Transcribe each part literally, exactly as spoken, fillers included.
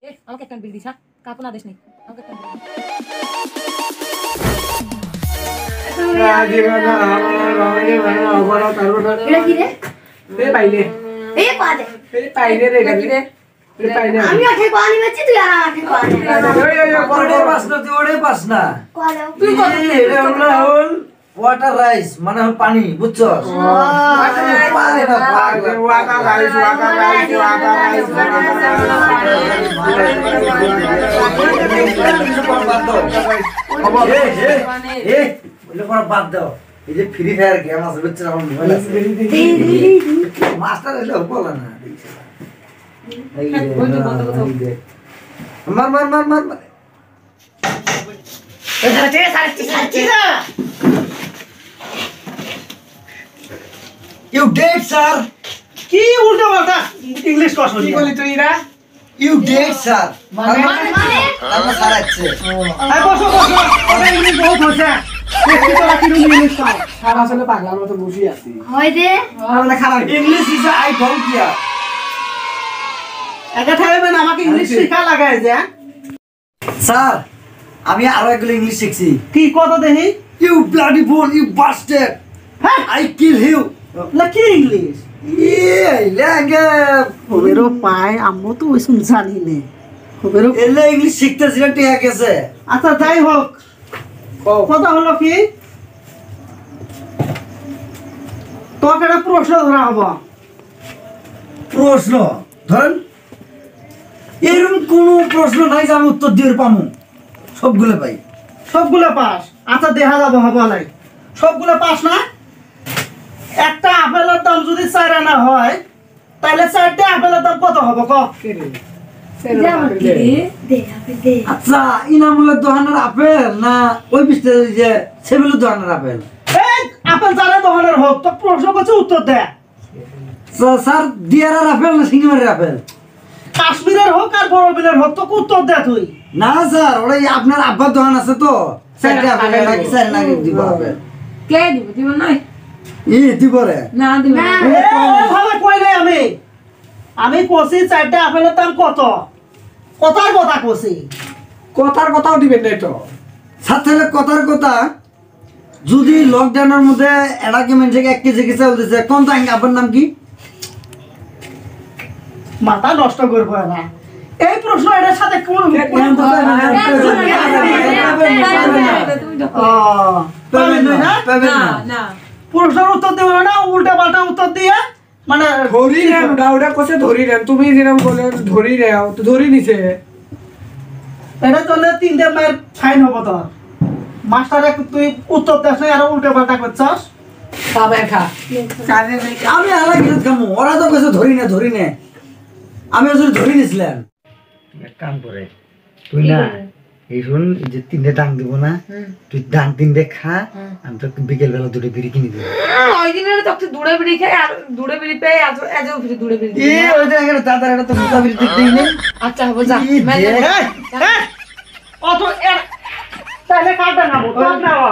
এ আমাকে একটা বিল দিস হ্যাঁ কাপড় না দিস নি আমাকে একটা রাজীবনা আমার রমণী মানে অবলা তারপর এটা কি রে এ পাইলে এ পাদে এ পাইলে রে এটা কি রে এ পাইলে আমি আঠে পানি মাছি তুই আর আঠে পানি ওই ওই ওরে পাস না তুই ওরে পাস না কোয়ালে তুই কত এটা হলো হল ওয়াটার রাইস মানে হল পানি বুঝছস ওয়াটার পানি না পাগল water rice water rice water rice এ বলে পড়া বাদ দাও এই যে ফ্রি ফায়ার গেম আছে বুঝছস আমার মোবাইল আছে মাস্টার এলো বলা না এই রে মার মার মার মার মার এটা তে সারছি সারছি না ইউ ডেড স্যার কি উল্টো পাল্টা ইংলিশ কস কি বলি তুই রা ইউ ডেড স্যার মানে মানে আমরা স্যার আছে এই বসো বসো ওটা ইংলিশ বহুত হচ্ছে দেখি তোরা কি ইংলিশ পাও আর আসলে পাগলার মতো বসে আছি হয় রে আমরা খারাপ English is I don't care এটা ঠাইবেন আমাকে ইংলিশ শেখা লাগায় যে স্যার আমি আরো একগুলো ইংলিশ শিখছি কি কত দেহি you bloody fool you bastard হ্যাঁ আই কিল ইউ লা কি ইংলিশ ইয়ে লেগে ওবেরো পায় আম্মু তো ওই শুন জানি নে ওবেরো এলে ইংলিশ শিখতেছি না ঠিক আছে আচ্ছা যাই হোক কথা হলো কি তোকে একটা প্রশ্ন ধরা হবো প্রশ্ন ধরেন এরকম কোনো প্রশ্ন নাই যে আমি উত্তর দিয়ে পামু সবগুলো পাই সবগুলো পাস আচ্ছা দেখা যাবো হবো নাই সবগুলো পাস না একটা আপেলের দাম যদি চার আনা হয় তাহলে চারটে আপেলের দাম কত হবে ক দে আপে দে আচ্ছা ইনামুলের দোকানের আপেল না ওই বিস্তার যে সেগুলো দোকানের আপেল এই আপেল যারা দোকানের হোক তো প্রশ্ন করছে উত্তর দে স্যার- স্যার দিয়ারার আপেল না সিঙ্গিমারের আপেল কাশ্মীরের হোক আর বড়বিলের হোক তো উত্তর দে তুই না স্যার ওরাই আপনার আব্বার দোকান আছে তো চারটে আপেল নাকি চার নাকি দিব আপেল কে দিব দিব নাই ই দিব রে না দিব না। ভাবে কই নাই আমি আমি কষি চারটে আপেলের দাম কত কথার কথা কষি কথার কথাও দিবেন না তো স্যার তাহলে কথার কথা যদি লকডাউনের মধ্যে এটা কি মানুষ এক কেজি কি চাল দিছে কোন তো আপনার নাম কি মাথা নষ্ট করবো না এই প্রশ্ন এটার সাথে কোন তুমি ও, পাবেন না, না? পাবেন না না না প্রশ্নের উত্তর দেবো না উল্টা পাল্টা উত্তর দিয়ে মানে ধরি রেন ওটা ওটা কোসে ধরি রেন তুমি যেরকম বলে ধরি রেও তো ধরি নিছে এটা চলে তিনটে মায়ের ফাইন হবো তোর মাস্টারে তুই উত্তর দেশ নাই আর উল্টা পাল্টা করছস খাবার খা আমি আলাদা কিছু খামো ওরা তো কেছে ধরি না ধরি না আমি আসলে ধরি নিছিলাম এক কাম করে তুই না এই শুন এই যে তিনটে ডাং দিব না তুই ডাং তিনটে খা আমি তো বিকেল বেলা দুটো বিড়ি কিনে দেবো ওই দিনের তো একটু দূরে বিড়ি খাই আর দূরে বিড়ি পেয়ে আজ আজও ফিরে দূরে বিড়ি এ ওই যে একটা দাদার একটা তো মোটা বিড়ি দিই নেই আচ্ছা হবো যা ই মেনে দে। নে। এই, এই, অত এ- তাহলে কাটবে না তোর নেওয়া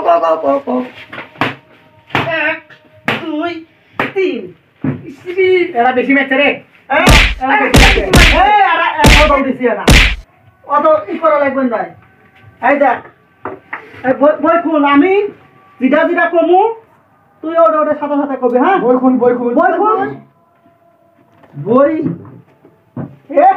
এক দুই তিন ইসরি, এরা বেশি মেছে রে এই, এরা বেশি আছে। এই, এরা এক বোতল দিছি এরা। অত ই করা লাগবে না ভাই। এই দেখ, এই বই- বই খুল, আমি যেটা যেটা কমু তুই ওটা ওটা সাথে সাথে কবি হ্যাঁ বই খুল বই খুল বই খুল বই এ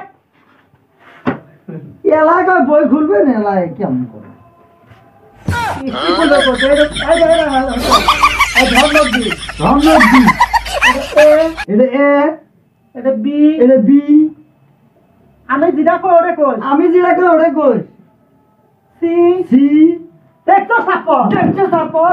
এলাকায় বই খুলবে না এলাকায় কেমন করে কি করবে করছে? এই যে- এই যে- এই যে- এই ধর্ম দি ধন্যবাদ দি এ এটা এ এটা বি এটা বি আমি যেটা কই ওটা কই আমি যেটা কই ওটা কই সি সি দেখতো সাপর দেখছো তারপর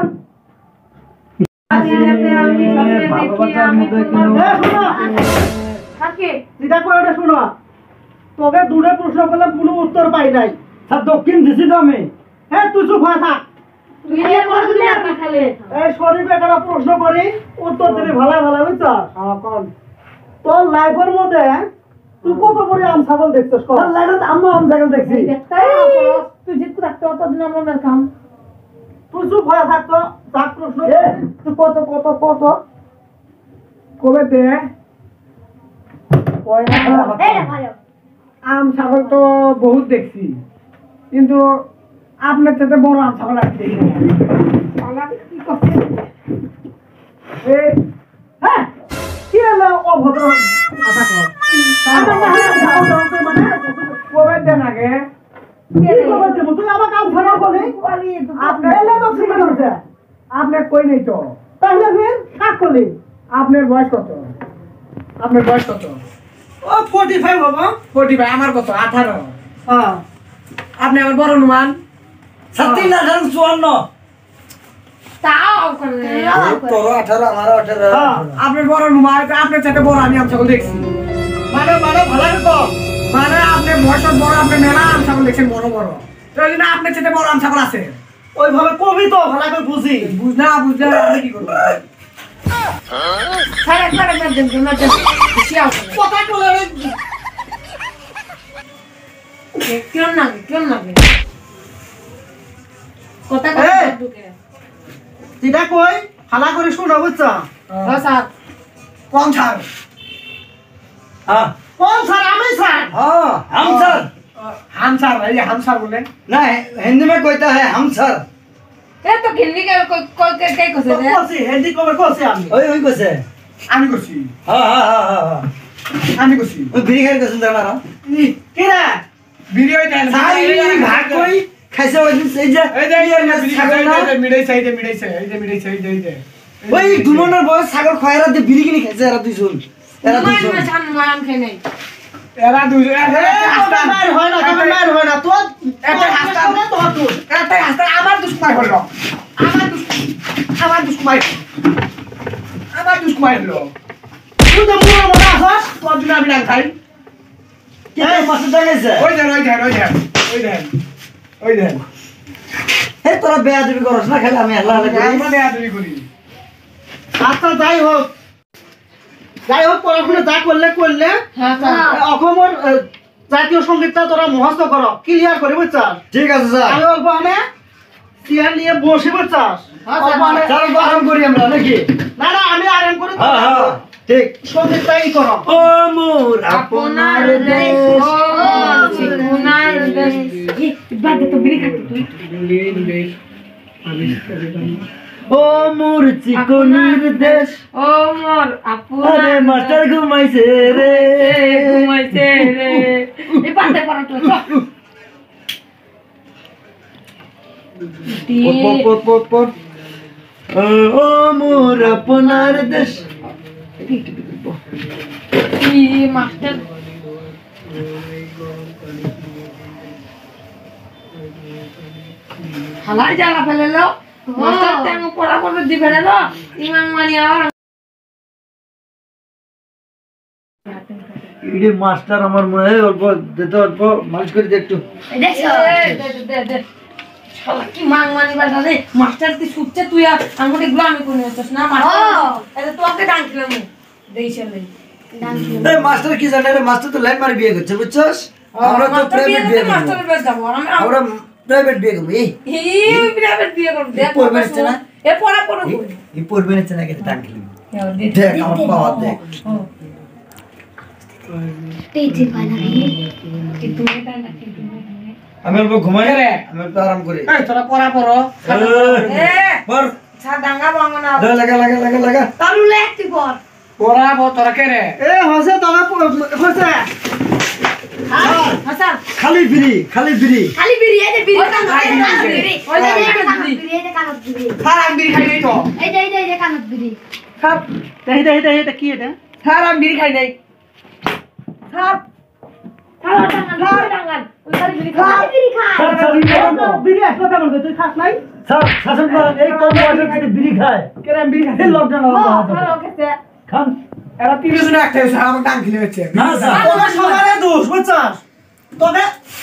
ভাগবতার মধ্যে কোনো এ শোনো থাকে যেটা কই ওটা শোনো তোকে দূরে প্রশ্ন করলে কোনো উত্তর পাই নাই স্যার দক্ষিণ দিছি তো আমি হ্যাঁ তুই চুপ হয়ে থাক তুই এ করবি আর না খালে এই শরীফে একটা প্রশ্ন করি উত্তর দিবি ভালো ভালো বুঝছস হ্যাঁ কোন তোর লাইফের মধ্যে তুই কত বড় আম ছাগল দেখছস কর স্যার লাইনত আম্মা আম জায়গা দেখছি তুই জিততে থাকতে অতদিন আমরা মের খাম তুই চুপ হয়ে থাকতো থাক প্রশ্ন এ তুই কত কত কত কবে দে কয় না এই রে ভালো আম ছাগল তো বহুত দেখছি কিন্তু আপনার সাথে বড় আম ছাগল আর দেখি না। কি করছে এই হ্যাঁ কি হলো অভদ্র কথা কর আমার না হলে ছাগল ধরতে মানে কবে দেন আগে কি খবর দেব তুই আমার কাম ছাড়া বলে আপনার এলে তো শিখে হচ্ছে আপনার কই নেই তো তাহলে ফের কাক করলি আপনার বয়স কত আপনার বয়স কত ও পঁয়তাল্লিশ বাবা ফোর্টি ভাই আমার কত আঠারো হ্যাঁ আপনি আমার বড় অনুমান সাতদিন আঠারো চুয়ান্ন তাও করে তোর আঠারো আমার আঠারো হ্যাঁ আপনার বড় অনুমান আপনার সাথে বড় আমি আম ছাগল দেখছি মানে মানে ভালো তো মানে আপনার বয়স বড় আপনি মেলা আম ছাগল দেখছেন বড় বড় তো ওই জন্য আপনার সাথে বড় আম ছাগল আছে ওইভাবে কবি তো ভালো করে বুঝি বুঝ না বুঝলে আমি কি করবো সারা সারা মেদেন মেদেন বেশি আও করে কথা বলে কেন না কেন না কথা এই! কথা ঢুকে যেটা কই হালা করে শুনো বুঝছো হ্যাঁ স্যার কম ছাড় হ্যাঁ কোন স্যার আমি স্যার हाँ हम सर হাম ছাড় ভাই হাম ছাড় বলে ना हिंदी में कहता है हम सर এ তো গিন্নি কে কই কে কে কইছে রে কোসি হিন্দি কবে কোসি আমি ওই ওই কইছে আমি করছি हाँ हाँ हाँ हाँ हाँ আমি করছি ওই বিড়ি খাই কইছেন জানা না কি রে ভিডিও দেন সাই ভাগ কই খাইছে ওই দিন সেই যে এই যে এই যে ছাগল না মিড়াই সাইডে মিড়াই সাইডে এই যে মিড়াই সাইডে এই যে ওই দুমনের বয়স ছাগল খয়রা দিয়ে বিড়ি কিনে খাইছে এরা দুইজন এরা মাই দুইজন মা জান মাম খাই নাই এরা দুই একটা মার হয় না তুমি মার হয় না তোর একটা হাসতা তো তোর একটা হাসতা আমার দুষ্মাই হলো আমার দুষ্ আমার দুষ্মাই আমার দুষ্মাই হলো তুই তো মুড়ো মনে আছস তোর জন্য আমি না খাই কি তোর মাসে টাকাইছে ওই দেন ওই দেন ওই দেন ওই দেন ওই দেন হে তোরা বেয়া দিবি করছ না খালি আমি আল্লাহ আল্লাহ করি আমরা দেয়া তুমি করি আচ্ছা যাই হোক যাই হোক পড়াশোনা যা করলে করলে হ্যাঁ স্যার অসমৰ আহ, জাতীয় সঙ্গীতটা তোরা মুখস্থ কর ক্লিয়ার করে বুঝছাস ঠিক আছে স্যার আমি অল্প আনে চেয়ার নিয়ে বসে বুঝছাস হ্যাঁ, অল্প স্যার। আনে- চলো তো আরাম করি আমরা নাকি না না আমি আরাম করে হ্যাঁ হ্যাঁ ঠিক সঙ্গীতটাই করো ও মোর আপনার দেশ ও চিকুনার দেশ বাদ তো বিড়ি খাতে তুই ও মোর চিকনির দেশ ও মোর আপনার আরে মাস্টার ঘুমাইছে রে ঘুমাইছে রে এই পাতে পড়া তো পট পট পট পট ও ও মোর আপনার দেশ কি মাস্টার হালাই জ্বালা ফেলে লো মাস্টার টাইম পড়া পড়া দিবে না লো ইমাম মানি আর ইডি মাস্টার আমার মনে হয় অল্প যেতে অল্প মালিশ করে দে একটু দেখছো শালা কি মাং মানি বাটা রে মাস্টার তুই ছুটছে তুই আর আমাকে এগুলো আমি কোন হচ্ছিস না মাস্টার এটা তোকে ডাকলাম দেইছে রে এই মাস্টার কি জানে রে মাস্টার তো লাইন মারি বিয়ে করছে বুঝছস আমরা তো প্রাইভেট বিয়ে করব মাস্টারের বেশ যাবো আমি আমরা প্রাইভেট বিয়ে করব এই এই প্রাইভেট বিয়ে করব দেখ পড়বে না না? এ পড়া পড়া কই এই পড়বে না চেনা কেটে টাঙ্গলি দেখ দেখ আমার পাওয়ার দেখ টেটি পানা কি তুমি তাই না কি তুমি আমি অল্প ঘুমাই রে। আমি একটু আরাম করি এই তোরা পড়া পড়ো এ পর ছাদাঙ্গা বাঙ্গনা লাগা লাগা লাগা লাগা তালুলে একটি পর পড়া বো তোরা কে রে এ হসে তোরা হসে হাসান খালি ফ্রি খালি ফ্রি খালি বিড়ি এই যে বিড়ি ওই কানত খাই কানত বিড়ি। বিড়ি ওই যে এই যে কানত কানত বিড়ি। বিড়ি এই যে কানত বিড়ি স্যার আমি বিড়ি খাই নাই তো এই যে এই যে এই যে কানত বিড়ি স্যার দেহি দেহি দেহি এটা কি এটা স্যার আমি বিড়ি খাই নাই স্যার খালো টাঙ্গাল টাঙ্গাল ওই খালি বিড়ি খা খালি বিড়ি খায় স্যার স্যার বিড়ি আসলো কেমন করে? তুই খাস নাই স্যার শাসন করেন এই কম বয়সে থেকে বিড়ি খায় কে রে আমি বিড়ি খাই এই লকডাউন আরম্ভ খালো হবে কেসে খান এরা তিনজন একটা স্যার আমাকে ডাং খেলে হচ্ছে না স্যার তোদের সবারে দোষ বুঝছাস তবে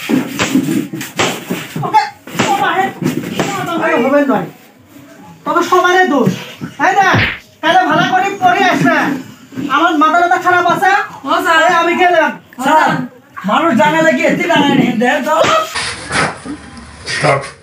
ওকে সবারে সবারে হবে নয় তবে সবারে দোষ তাই না তাহলে ভালো করে পড়ে আসবে আমার মাথাটা খারাপ আছে ও স্যার এই আমি গেলাম স্যার মানুষ জানালে কি এতে জানায় না দেখ তো Stop.